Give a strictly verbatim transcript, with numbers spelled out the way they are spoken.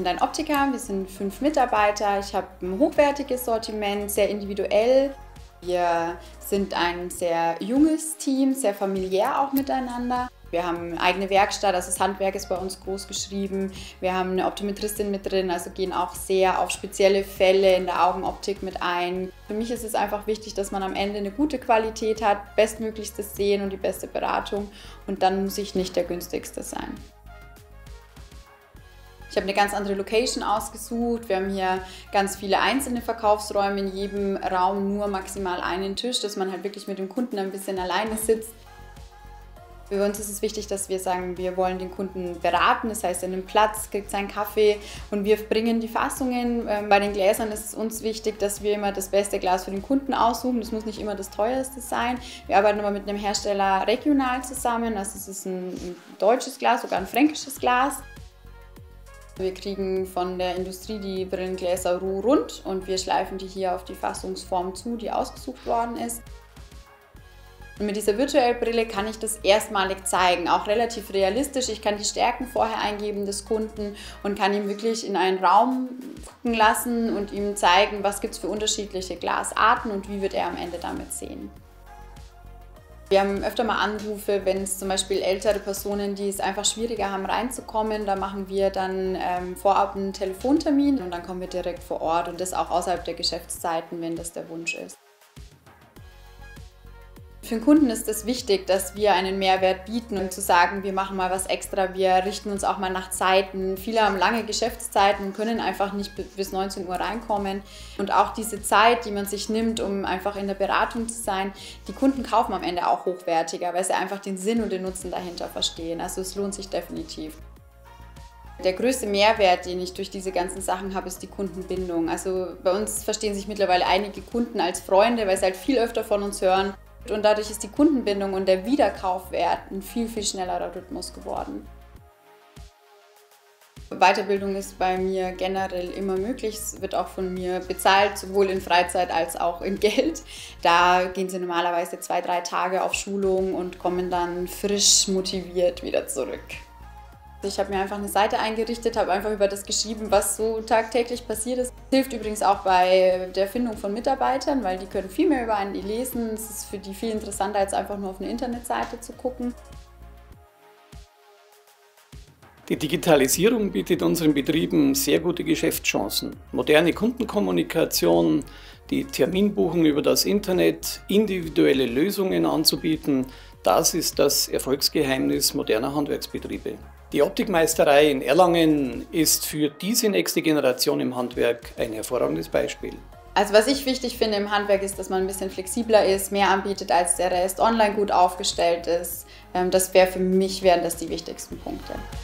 ein Optiker, wir sind fünf Mitarbeiter. Ich habe ein hochwertiges Sortiment, sehr individuell. Wir sind ein sehr junges Team, sehr familiär auch miteinander. Wir haben eine eigene Werkstatt, also das Handwerk ist bei uns groß geschrieben. Wir haben eine Optometristin mit drin, also gehen auch sehr auf spezielle Fälle in der Augenoptik mit ein. Für mich ist es einfach wichtig, dass man am Ende eine gute Qualität hat, bestmöglichstes Sehen und die beste Beratung, und dann muss ich nicht der günstigste sein. Ich habe eine ganz andere Location ausgesucht. Wir haben hier ganz viele einzelne Verkaufsräume, in jedem Raum nur maximal einen Tisch, dass man halt wirklich mit dem Kunden ein bisschen alleine sitzt. Für uns ist es wichtig, dass wir sagen, wir wollen den Kunden beraten, das heißt, er nimmt Platz, kriegt seinen Kaffee und wir bringen die Fassungen. Bei den Gläsern ist es uns wichtig, dass wir immer das beste Glas für den Kunden aussuchen. Das muss nicht immer das teuerste sein. Wir arbeiten aber mit einem Hersteller regional zusammen, also es ist ein deutsches Glas, sogar ein fränkisches Glas. Wir kriegen von der Industrie die Brillengläser roh rund und wir schleifen die hier auf die Fassungsform zu, die ausgesucht worden ist. Und mit dieser virtuellen Brille kann ich das erstmalig zeigen, auch relativ realistisch. Ich kann die Stärken vorher eingeben des Kunden und kann ihm wirklich in einen Raum gucken lassen und ihm zeigen, was gibt es für unterschiedliche Glasarten und wie wird er am Ende damit sehen. Wir haben öfter mal Anrufe, wenn es zum Beispiel ältere Personen, die es einfach schwieriger haben reinzukommen, da machen wir dann ähm, vorab einen Telefontermin und dann kommen wir direkt vor Ort und das auch außerhalb der Geschäftszeiten, wenn das der Wunsch ist. Für den Kunden ist es wichtig, dass wir einen Mehrwert bieten und zu sagen, wir machen mal was extra, wir richten uns auch mal nach Zeiten. Viele haben lange Geschäftszeiten und können einfach nicht bis neunzehn Uhr reinkommen. Und auch diese Zeit, die man sich nimmt, um einfach in der Beratung zu sein, die Kunden kaufen am Ende auch hochwertiger, weil sie einfach den Sinn und den Nutzen dahinter verstehen. Also es lohnt sich definitiv. Der größte Mehrwert, den ich durch diese ganzen Sachen habe, ist die Kundenbindung. Also bei uns verstehen sich mittlerweile einige Kunden als Freunde, weil sie halt viel öfter von uns hören. Und dadurch ist die Kundenbindung und der Wiederkaufwert ein viel, viel schnellerer Rhythmus geworden. Weiterbildung ist bei mir generell immer möglich. Es wird auch von mir bezahlt, sowohl in Freizeit als auch in Geld. Da gehen sie normalerweise zwei, drei Tage auf Schulung und kommen dann frisch motiviert wieder zurück. Ich habe mir einfach eine Seite eingerichtet, habe einfach über das geschrieben, was so tagtäglich passiert ist. Das hilft übrigens auch bei der Findung von Mitarbeitern, weil die können viel mehr über einen lesen. Es ist für die viel interessanter, als einfach nur auf eine Internetseite zu gucken. Die Digitalisierung bietet unseren Betrieben sehr gute Geschäftschancen. Moderne Kundenkommunikation, die Terminbuchung über das Internet, individuelle Lösungen anzubieten, das ist das Erfolgsgeheimnis moderner Handwerksbetriebe. Die Optikmeisterei in Erlangen ist für diese nächste Generation im Handwerk ein hervorragendes Beispiel. Also was ich wichtig finde im Handwerk ist, dass man ein bisschen flexibler ist, mehr anbietet als der Rest, online gut aufgestellt ist. Das wäre für mich, wären das die wichtigsten Punkte.